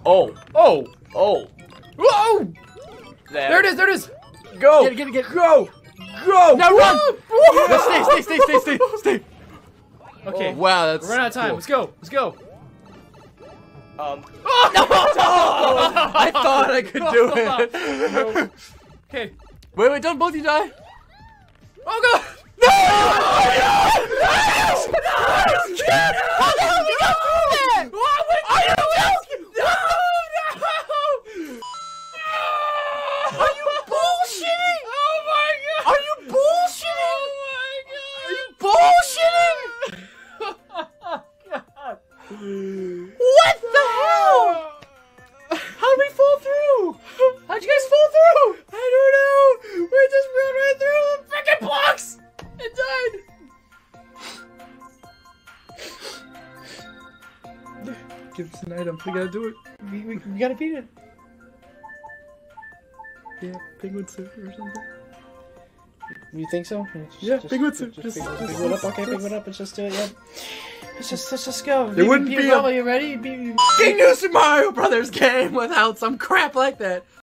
Oh. Oh. Oh. Whoa! There it is. There it is. Go. Get it. Go. Go. Now run. Woo! No, stay. Okay. Oh, wow, that's. We're running out of time. cool. Let's go. Let's go. Oh, I thought I could do it. No. Okay. Wait, don't both you die? Oh god. No! How the hell did we go through that? Are you joking? No! Are you bullshitting? Oh my god! Are you bullshitting? Oh my god! Are you bullshitting? What the hell? How did we fall through? How'd you guys fall through? I don't know. We just ran right through the freaking blocks and died. Give us an item. We gotta do it. We gotta beat it. Yeah, penguin suit or something. You think so? Yeah, penguin suit. Just pick one up. Okay, pick one up. Let's just do it. Yeah. Let's just go. There wouldn't be a... You ready? New Super Mario Brothers game without some crap like that.